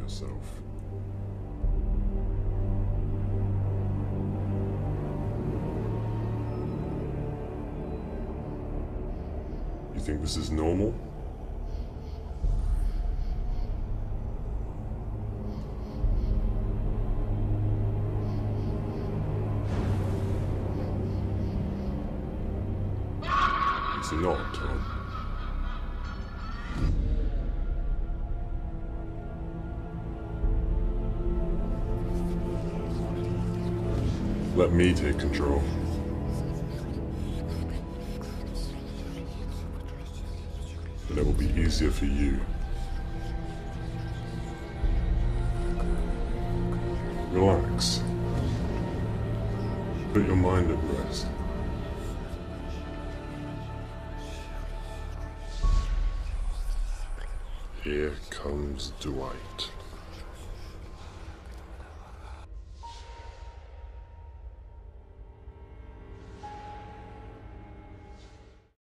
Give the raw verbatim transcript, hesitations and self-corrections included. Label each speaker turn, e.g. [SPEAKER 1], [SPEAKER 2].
[SPEAKER 1] yourself. You think this is normal? It's not, Tom. Let me take control. And it will be easier for you. Relax. Put your mind at rest. Here comes Dwight.